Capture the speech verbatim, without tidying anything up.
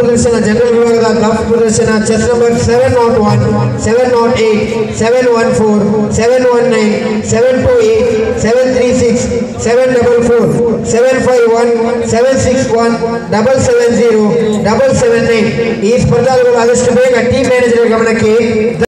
ಪ್ರದರ್ಶನ ಜನರಲ್ ವಿಭಾಗದ ಕ್ರಾಫ್ಟ್ ಪ್ರದರ್ಶನ chess number seven nought one seven nought eight seven one four seven one nine seven two eight seven three six seven double four seven five one seven six one double seven zero double seven nine ಈ ಸ್ಪರ್ಧಾಳುಗಳು ಆದಷ್ಟು ಬೇಗ team manager ಗಮನಕ್ಕೆ